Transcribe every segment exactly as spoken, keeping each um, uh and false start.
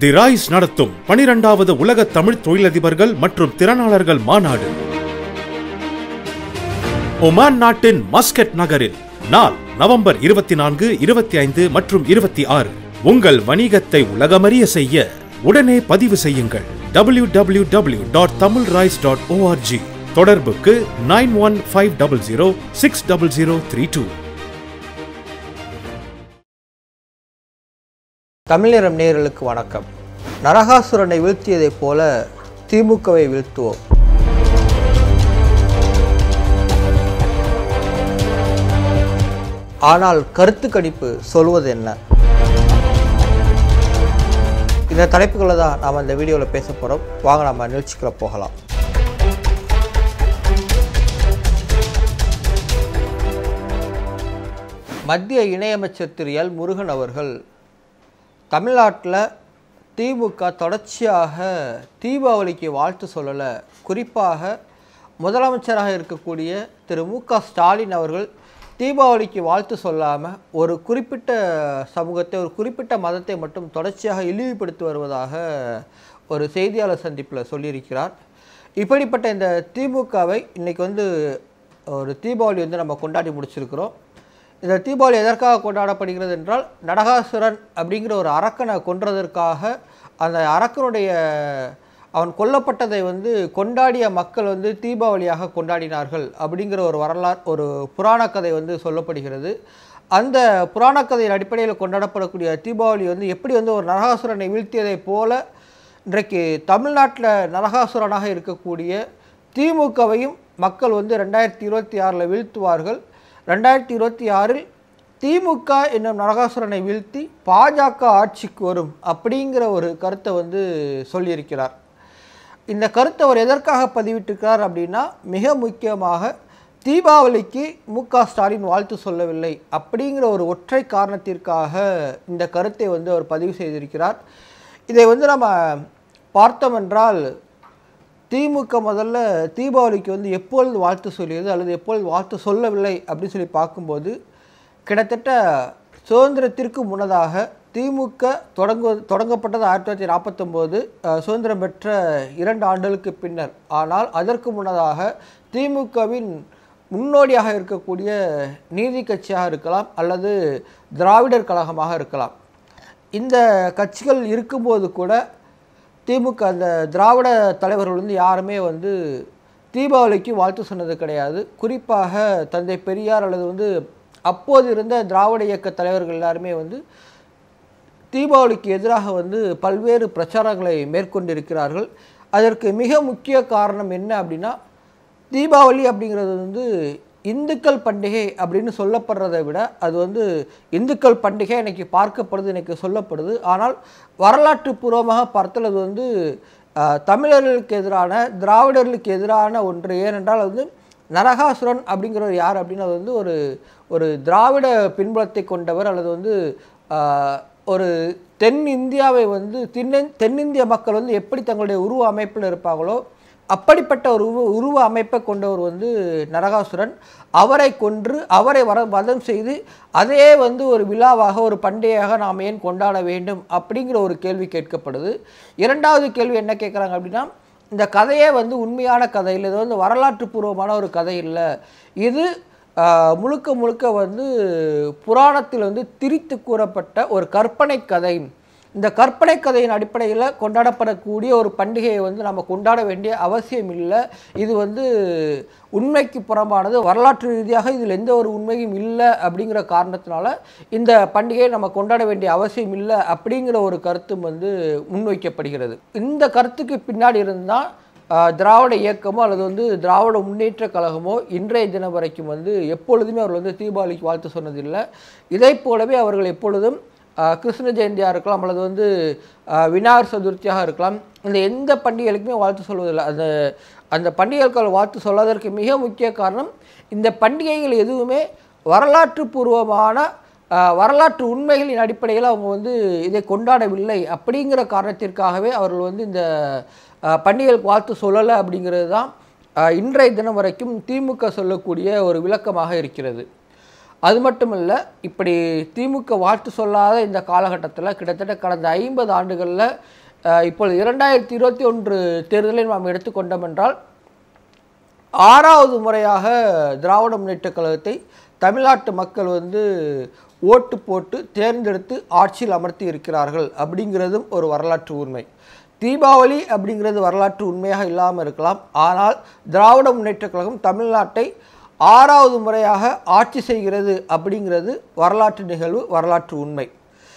தி Royce நடத்தும் பனிரெண்டாவது உலக தமிழ் தொழிலதிபர்கள் மற்றும் திறனாளர்கள் மாநாடு ஒமான் நாட்டின் மஸ்கட் நகரில் நாள் நவம்பர் இருபத்தி நான்கு இருபத்தி ஐந்து மற்றும் இருபத்தி ஆறு. உங்கள் வணிகத்தை உலகமறிய செய்ய உடனே பதிவு செய்யுங்கள். W W W dot Tamil rise dot ORG. தொடர்புக்கு nine one five double zero six double zero three two. தமிழ்நிறம் நேயர்களுக்கு வணக்கம். நரகாசுரனை வீழ்த்தியதைப் போல திமுகவை வீழ்த்துவோம். ஆனால் கருத்து கணிப்பு சொல்வது என்ன? இந்த தலைப்புகளை தான் நாம் இந்த வீடியோவில் பேச போகிறோம். வாங்க நம்ம நிகழ்ச்சிக்குள்ள போகலாம். மத்திய இணையமைச்சர் திரு எல் முருகன் அவர்கள் தமிழ்நாட்டில் திமுக தொடர்ச்சியாக தீபாவளிக்கு வாழ்த்து சொல்லலை. குறிப்பாக முதலமைச்சராக இருக்கக்கூடிய திரு மு க ஸ்டாலின் அவர்கள் தீபாவளிக்கு வாழ்த்து சொல்லாமல் ஒரு குறிப்பிட்ட சமூகத்தை ஒரு குறிப்பிட்ட மதத்தை மட்டும் தொடர்ச்சியாக இழிவுபடுத்தி வருவதாக ஒரு செய்தியாளர் சந்திப்பில் சொல்லியிருக்கிறார். இப்படிப்பட்ட இந்த திமுகவை இன்றைக்கி வந்து ஒரு தீபாவளி வந்து நம்ம கொண்டாடி முடிச்சிருக்கிறோம். இந்த தீபாவளி எதற்காக கொண்டாடப்படுகிறது என்றால், நரகாசுரன் அப்படிங்கிற ஒரு அரக்கனை கொன்றதற்காக அந்த அரக்கனுடைய அவன் கொல்லப்பட்டதை வந்து கொண்டாடிய மக்கள் வந்து தீபாவளியாக கொண்டாடினார்கள் அப்படிங்கிற ஒரு வரலாறு, ஒரு புராண கதை வந்து சொல்லப்படுகிறது. அந்த புராண கதையின் அடிப்படையில் கொண்டாடப்படக்கூடிய தீபாவளி வந்து எப்படி வந்து ஒரு நரகாசுரனை வீழ்த்தியதை போல இன்றைக்கு தமிழ்நாட்டில் நரகாசுரனாக இருக்கக்கூடிய திமுகவையும் மக்கள் வந்து ரெண்டாயிரத்தி இருபத்தி ஆறில் வீழ்த்துவார்கள். ரெண்டாயிரத்தி இருபத்தி ஆறில் திமுக என்னும் நரகாசுரனை வீழ்த்தி பாஜக ஆட்சிக்கு வரும் அப்படிங்கிற ஒரு கருத்தை வந்து சொல்லியிருக்கிறார். இந்த கருத்தை அவர் எதற்காக பதிவிட்டிருக்கிறார் அப்படின்னா, மிக முக்கியமாக தீபாவளிக்கு மு க ஸ்டாலின் வாழ்த்து சொல்லவில்லை அப்படிங்கிற ஒரு ஒற்றை காரணத்திற்காக இந்த கருத்தை வந்து அவர் பதிவு செய்திருக்கிறார். இதை வந்து நம்ம பார்த்தோம் என்றால், திமுக முதல்ல தீபாவளிக்கு வந்து எப்பொழுது வாழ்த்து சொல்லியது அல்லது எப்பொழுது வாழ்த்து சொல்லவில்லை அப்படின்னு சொல்லி பார்க்கும்போது, கிட்டத்தட்ட சுதந்திரத்திற்கு முன்னதாக திமுக தொடங்கு தொடங்கப்பட்டது ஆயிரத்தி தொள்ளாயிரத்தி நாற்பத்தொம்போது சுதந்திரம் பெற்ற இரண்டு ஆண்டுகளுக்கு பின்னர். ஆனால் அதற்கு முன்னதாக திமுகவின் முன்னோடியாக இருக்கக்கூடிய நீதி கட்சியாக இருக்கலாம் அல்லது திராவிடர் கழகமாக இருக்கலாம். இந்த கட்சிகள் இருக்கும்போது கூட திமுக அந்த திராவிட தலைவர்கள் வந்து யாருமே வந்து தீபாவளிக்கு வாழ்த்து சொன்னது கிடையாது. குறிப்பாக தந்தை பெரியார் அல்லது வந்து அப்போது இருந்த திராவிட இயக்க தலைவர்கள் எல்லாருமே வந்து தீபாவளிக்கு எதிராக வந்து பல்வேறு பிரச்சாரங்களை மேற்கொண்டிருக்கிறார்கள். அதற்கு மிக முக்கிய காரணம் என்ன அப்படின்னா, தீபாவளி அப்படிங்கிறது வந்து இந்துக்கள் பண்டிகை அப்படின்னு சொல்லப்படுறதை விட அது வந்து இந்துக்கள் பண்டிகை இன்றைக்கி பார்க்கப்படுது, இன்றைக்கி சொல்லப்படுது. ஆனால் வரலாற்று பூர்வமாக பார்த்தல் அது வந்து தமிழர்களுக்கு எதிரான திராவிடர்களுக்கு எதிரான ஒன்று. ஏனென்றால் வந்து நரகாசுரன் அப்படிங்கிறவர் யார் அப்படின்னா, அது வந்து ஒரு ஒரு திராவிட பின்புலத்தை கொண்டவர் அல்லது வந்து ஒரு தென் இந்தியாவை வந்து தென் தென்னிந்திய மக்கள் வந்து எப்படி தங்களுடைய உருவ அமைப்பில் இருப்பாங்களோ அப்படிப்பட்ட ஒரு உருவ உருவ அமைப்பை கொண்டவர் வந்து நரகாசுரன். அவரை கொன்று அவரை வர வதம் செய்து அதே வந்து ஒரு விழாவாக ஒரு பண்டிகையாக நாம் ஏன் கொண்டாட வேண்டும் அப்படிங்கிற ஒரு கேள்வி கேட்கப்படுது. இரண்டாவது கேள்வி என்ன கேட்குறாங்க அப்படின்னா, இந்த கதையே வந்து உண்மையான கதை இல்லை, இது வந்து வரலாற்று பூர்வமான ஒரு கதை இல்லை, இது முழுக்க முழுக்க வந்து புராணத்தில் வந்து திரித்து கூறப்பட்ட ஒரு கற்பனை கதை. இந்த கற்பனை கதையின் அடிப்படையில் கொண்டாடப்படக்கூடிய ஒரு பண்டிகையை வந்து நம்ம கொண்டாட வேண்டிய அவசியம் இல்லை, இது வந்து உண்மைக்கு புறம்பானது, வரலாற்று ரீதியாக இதில் எந்த ஒரு உண்மையும் இல்லை அப்படிங்கிற காரணத்தினால இந்த பண்டிகையை நம்ம கொண்டாட வேண்டிய அவசியம் இல்லை அப்படிங்கிற ஒரு கருத்தும் வந்து முன்வைக்கப்படுகிறது. இந்த கருத்துக்கு பின்னாடி இருந்தால் திராவிட இயக்கமோ அல்லது வந்து திராவிட முன்னேற்ற கழகமோ இன்றைய தினம் வரைக்கும் வந்து எப்பொழுதுமே அவர்கள் வந்து தீபாவளிக்கு வாழ்த்து சொன்னதில்லை. இதை போலவே அவர்கள் எப்பொழுதும் கிருஷ்ண ஜெயந்தியாக இருக்கலாம் அல்லது வந்து விநாயகர் சதுர்த்தியாக இருக்கலாம், இந்த எந்த பண்டிகைகளுக்குமே வாழ்த்து சொல்வதில்லை. அந்த அந்த பண்டிகைகள் வாழ்த்து சொல்லாததற்கு மிக முக்கிய காரணம், இந்த பண்டிகைகள் எதுவுமே வரலாற்று பூர்வமான வரலாற்று உண்மைகளின் அடிப்படையில் அவங்க வந்து இதை கொண்டாடவில்லை அப்படிங்கிற காரணத்திற்காகவே அவர்கள் வந்து இந்த பண்டிகைகளுக்கு வாழ்த்து சொல்லலை அப்படிங்கிறது தான் இன்றைய தினம் வரைக்கும் திமுக சொல்லக்கூடிய ஒரு விளக்கமாக இருக்கிறது. அது மட்டும் இல்லை, இப்படி திமுக வாழ்த்து சொல்லாத இந்த காலகட்டத்தில் கிட்டத்தட்ட கடந்த ஐம்பது ஆண்டுகளில் இப்பொழுது இரண்டாயிரத்தி இருபத்தி ஒன்று தேர்தலை நாம் எடுத்துக்கொண்டோம் என்றால் ஆறாவது முறையாக திராவிட முன்னேற்றக் கழகத்தை தமிழ்நாட்டு மக்கள் வந்து ஓட்டு போட்டு தேர்ந்தெடுத்து ஆட்சியில் அமர்த்தி இருக்கிறார்கள் அப்படிங்கிறதும் ஒரு வரலாற்று உண்மை. தீபாவளி அப்படிங்கிறது வரலாற்று உண்மையாக இல்லாமல் இருக்கலாம், ஆனால் திராவிட முன்னேற்றக் கழகம் தமிழ்நாட்டை ஆறாவது முறையாக ஆட்சி செய்கிறது அப்படிங்கிறது வரலாற்று நிகழ்வு, வரலாற்று உண்மை.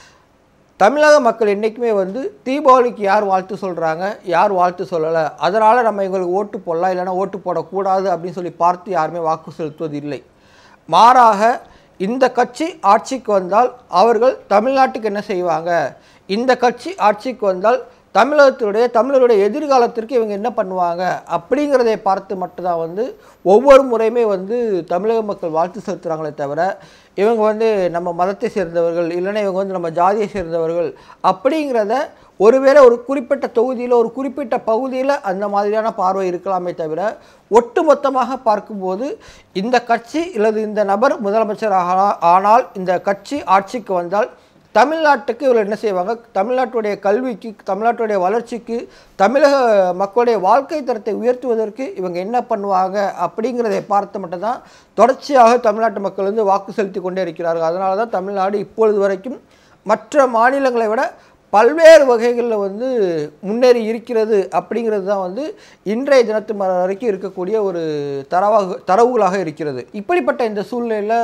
தமிழக மக்கள் என்றைக்குமே வந்து தீபாவளிக்கு யார் வாழ்த்து சொல்கிறாங்க, யார் வாழ்த்து சொல்லலை, அதனால் நம்ம எங்களுக்கு ஓட்டு போடலாம் இல்லைனா ஓட்டு போடக்கூடாது அப்படின்னு சொல்லி பார்த்து யாருமே வாக்கு செலுத்துவது இல்லை. மாறாக இந்த கட்சி ஆட்சிக்கு வந்தால் அவர்கள் தமிழ்நாட்டுக்கு என்ன செய்வாங்க, இந்த கட்சி ஆட்சிக்கு வந்தால் தமிழகத்தினுடைய தமிழருடைய எதிர்காலத்திற்கு இவங்க என்ன பண்ணுவாங்க அப்படிங்கிறதை பார்த்து மட்டும்தான் வந்து ஒவ்வொரு முறையுமே வந்து தமிழக மக்கள் வாழ்த்து செலுத்துகிறாங்களே தவிர இவங்க வந்து நம்ம மதத்தை சேர்ந்தவர்கள் இல்லைன்னா இவங்க வந்து நம்ம ஜாதியை சேர்ந்தவர்கள் அப்படிங்கிறத ஒருவேளை ஒரு குறிப்பிட்ட தொகுதியில் ஒரு குறிப்பிட்ட பகுதியில் அந்த மாதிரியான பார்வை இருக்கலாமே தவிர ஒட்டுமொத்தமாக பார்க்கும்போது இந்த கட்சி இல்லது இந்த நபர் முதலமைச்சர் ஆனால் இந்த கட்சி ஆட்சிக்கு வந்தால் தமிழ்நாட்டுக்கு இவர்கள் என்ன செய்வாங்க, தமிழ்நாட்டுடைய கல்விக்கு, தமிழ்நாட்டுடைய வளர்ச்சிக்கு, தமிழக மக்களுடைய வாழ்க்கை தரத்தை உயர்த்துவதற்கு இவங்க என்ன பண்ணுவாங்க அப்படிங்கிறதை பார்த்து மட்டும்தான் தொடர்ச்சியாக தமிழ்நாட்டு மக்கள் வந்து வாக்கு செலுத்தி கொண்டே இருக்கிறார்கள். அதனால தான் தமிழ்நாடு இப்பொழுது வரைக்கும் மற்ற மாநிலங்களை விட பல்வேறு வகைகளில் வந்து முன்னேறி இருக்கிறது அப்படிங்கிறது தான் வந்து இன்றைய தினத்து வரைக்கும் இருக்கக்கூடிய ஒரு தரவாக தரவுகளாக இருக்கிறது. இப்படிப்பட்ட இந்த சூழ்நிலையில்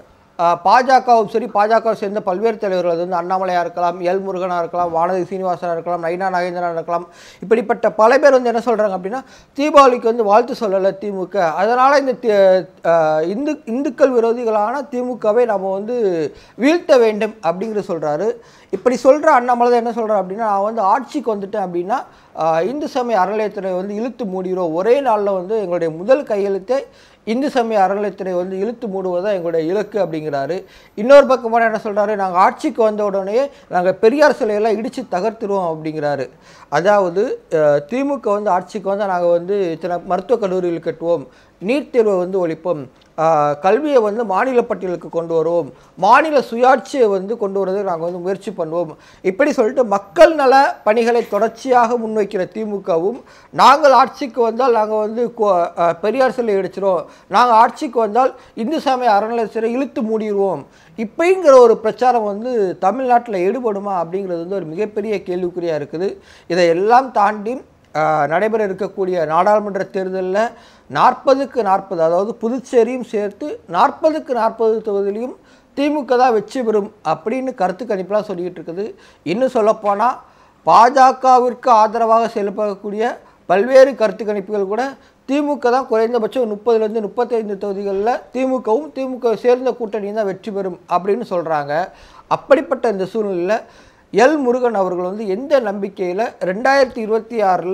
பாஜகவும் சரி, பாஜகவை சேர்ந்த பல்வேறு தலைவர்கள், அது வந்து அண்ணாமலையாக இருக்கலாம், எல் முருகனாக இருக்கலாம், வானதி சீனிவாசனாக இருக்கலாம், நைனா நாகேந்திரனாக இருக்கலாம், இப்படிப்பட்ட பல பேர் வந்து என்ன சொல்கிறாங்க அப்படின்னா தீபாவளிக்கு வந்து வாழ்த்து சொல்லலை திமுக, அதனால் இந்த இந்து இந்துக்கள் விரோதிகளான திமுகவை நம்ம வந்து வீழ்த்த வேண்டும் அப்படிங்கிற சொல்கிறாரு. இப்படி சொல்கிற அண்ணாமலை தான் என்ன சொல்கிறார் அப்படின்னா, நான் வந்து ஆட்சிக்கு வந்துட்டேன் அப்படின்னா இந்து சமய அறநிலையத்துறை வந்து இழுத்து மூடிடும், ஒரே நாளில் வந்து எங்களுடைய முதல் கையெழுத்தை இந்து சமய அறநிலையத்துறை வந்து இழுத்து மூடுவதான் எங்களுடைய இலக்கு அப்படிங்கிறாரு. இன்னொரு பக்கமான என்ன சொல்கிறாரு, நாங்கள் ஆட்சிக்கு வந்த உடனே நாங்கள் பெரியார் சிலையெல்லாம் இடித்து தகர்த்துருவோம் அப்படிங்கிறாரு. அதாவது திமுக வந்து ஆட்சிக்கு வந்தால் நாங்கள் வந்து இத்தனை மருத்துவக் கல்லூரிகள் கட்டுவோம், நீட் தேர்வை வந்து ஒழிப்போம், கல்வியை வந்து மாநில பட்டியலுக்கு கொண்டு வருவோம், மாநில சுயாட்சியை வந்து கொண்டு வருவதற்கு நாங்கள் வந்து முயற்சி பண்ணுவோம், இப்படி சொல்லிட்டு மக்கள் நல பணிகளை தொடர்ச்சியாக முன்வைக்கிற திமுகவும் நாங்கள் ஆட்சிக்கு வந்தால் நாங்கள் வந்து பெரியார் சிலை இடிச்சிரும், நாங்கள் ஆட்சிக்கு வந்தால் இந்து சமய அறநிலையத்துறை இழுத்து மூடிடுவோம் இப்படிங்கிற ஒரு பிரச்சாரம் வந்து தமிழ்நாட்டில் ஈடுபடுமா அப்படிங்கிறது வந்து ஒரு மிகப்பெரிய கேள்விக்குறியாக இருக்குது. இதையெல்லாம் தாண்டி நடைபெற இருக்கக்கூடிய நாடாளுமன்ற தேர்தலில் நாற்பதுக்கு நாற்பது, அதாவது புதுச்சேரியும் சேர்த்து நாற்பதுக்கு நாற்பது தொகுதியிலையும் திமுக தான் வெற்றி பெறும் அப்படின்னு கருத்து கணிப்பெலாம் சொல்லிக்கிட்டு இருக்குது. இன்னும் சொல்லப்போனால் பாஜகவிற்கு ஆதரவாக செயல்படக்கூடிய பல்வேறு கருத்து கணிப்புகள் கூட திமுக தான் குறைந்தபட்சம் முப்பதுலேருந்து முப்பத்தைந்து தொகுதிகளில் திமுகவும் திமுக சேர்ந்த கூட்டணியும் தான் வெற்றி பெறும் அப்படின்னு சொல்கிறாங்க. அப்படிப்பட்ட இந்த சூழ்நிலையில் எல் முருகன் அவர்கள் வந்து எந்த நம்பிக்கையில் ரெண்டாயிரத்தி இருபத்தி ஆறில்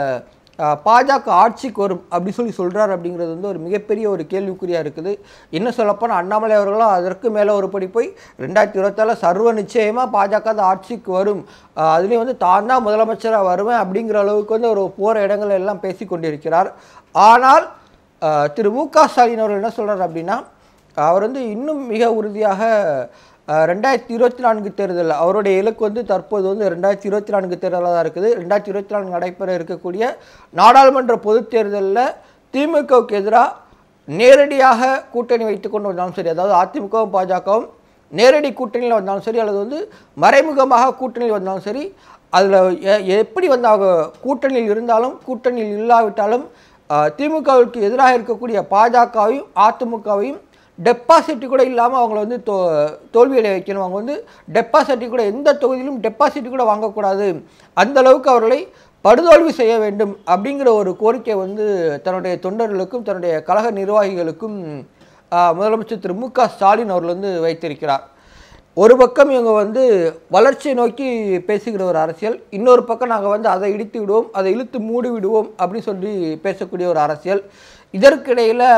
பாஜக ஆட்சிக்கு வரும் அப்படி சொல்லி சொல்கிறார் அப்படிங்கிறது வந்து ஒரு மிகப்பெரிய ஒரு கேள்விக்குறியாக இருக்குது. இன்னும் சொல்லப்போனால் அண்ணாமலை அவர்களும் அதற்கு மேலே ஒரு படி போய் ரெண்டாயிரத்தி இருபத்தாறில் சர்வ நிச்சயமாக பாஜக தான் ஆட்சிக்கு வரும், அதுலேயும் வந்து தான் தான் முதலமைச்சராக வருவேன் அப்படிங்கிற அளவுக்கு வந்து ஒரு போகிற இடங்கள் எல்லாம் பேசி கொண்டிருக்கிறார். ஆனால் திரு மு க ஸ்டாலின் அவர்கள் என்ன சொல்கிறார் அப்படின்னா, அவர் வந்து இன்னும் மிக உறுதியாக ரெண்டாயிரத்தி இருபத்தி நான்கு தேர்தல் அவருடைய இலக்கு வந்து தற்போது வந்து ரெண்டாயிரத்தி இருபத்தி நான்கு தேர்தலாக தான் இருக்குது. ரெண்டாயிரத்தி இருபத்தி நான்கு நடைபெற இருக்கக்கூடிய நாடாளுமன்ற பொதுத் தேர்தலில் திமுகவுக்கு எதிராக நேரடியாக கூட்டணி வைத்து கொண்டு வந்தாலும் சரி, அதாவது அதிமுகவும் பாஜகவும் நேரடி கூட்டணியில் வந்தாலும் சரி அல்லது வந்து மறைமுகமாக கூட்டணியில் வந்தாலும் சரி, அதில் எப்படி வந்து அவங்க கூட்டணியில் இருந்தாலும் கூட்டணியில் இல்லாவிட்டாலும் திமுகவுக்கு எதிராக இருக்கக்கூடிய பாஜகவையும் அதிமுகவையும் டெபாசிட்டி கூட இல்லாமல் அவங்கள வந்து தோ தோல்வியடைய வைக்கணும். அவங்க வந்து டெபாசிட்டி கூட எந்த தொகுதியிலும் டெபாசிட்டி கூட வாங்கக்கூடாது, அந்தளவுக்கு அவர்களை படுதோல்வி செய்ய வேண்டும் அப்படிங்கிற ஒரு கோரிக்கை வந்து தன்னுடைய தொண்டர்களுக்கும் தன்னுடைய கழக நிர்வாகிகளுக்கும் முதலமைச்சர் திரு மு க ஸ்டாலின் அவர்கள் வந்து வைத்திருக்கிறார். ஒரு பக்கம் இவங்க வந்து வளர்ச்சியை நோக்கி பேசுகிற ஒரு அரசியல், இன்னொரு பக்கம் நாங்கள் வந்து அதை இடித்து விடுவோம், அதை இழுத்து மூடி விடுவோம் அப்படின்னு சொல்லி பேசக்கூடிய ஒரு அரசியல். இதற்கிடையில்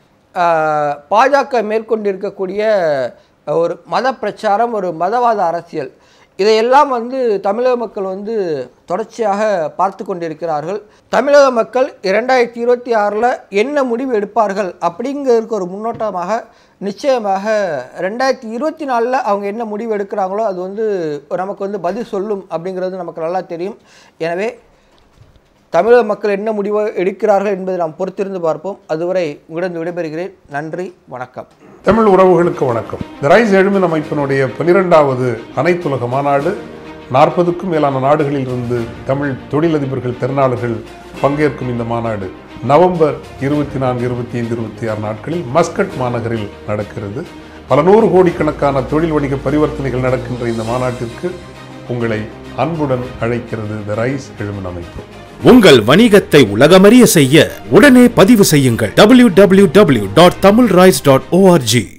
பாஜக மேற்கொண்டிருக்கக்கூடிய ஒரு மத பிரச்சாரம், ஒரு மதவாத அரசியல், இதையெல்லாம் வந்து தமிழக மக்கள் வந்து தொடர்ச்சியாக பார்த்து கொண்டிருக்கிறார்கள். தமிழக மக்கள் இரண்டாயிரத்தி இருபத்தி ஆறில் என்ன முடிவு எடுப்பார்கள் அப்படிங்கிறதுக்கு ஒரு முன்னோட்டமாக நிச்சயமாக ரெண்டாயிரத்தி இருபத்தி நாலில் அவங்க என்ன முடிவு எடுக்கிறாங்களோ அது வந்து நமக்கு வந்து பதில் சொல்லும் அப்படிங்கிறது நமக்கு நல்லா தெரியும். எனவே தமிழக மக்கள் என்ன முடிவு எடுக்கிறார்கள் என்பதை நாம் பொறுத்திருந்து பார்ப்போம். அதுவரை உங்களிடம் விடைபெறுகிறேன். நன்றி, வணக்கம். தமிழ் உறவுகளுக்கு வணக்கம். தி ரைஸ் எழுமின் அமைப்பினுடைய பனிரெண்டாவது அனைத்துலக மாநாடு நாற்பதுக்கும் மேலான நாடுகளில் இருந்து தமிழ் தொழிலதிபர்கள் திறனாளர்கள் பங்கேற்கும் இந்த மாநாடு நவம்பர் இருபத்தி நான்கு இருபத்தி ஐந்து இருபத்தி ஆறு நாட்களில் மஸ்கட் மாநகரில் நடக்கிறது. பல நூறு கோடிக்கணக்கான தொழில் வணிக பரிவர்த்தனைகள் நடக்கின்ற இந்த மாநாட்டிற்கு உங்களை அன்புடன் அழைக்கிறது தி ரைஸ் எழுமின் அமைப்பு. உங்கள் வணிகத்தை உலகமறிய செய்ய உடனே பதிவு செய்யுங்கள். W W W dot Tamil rise dot O R G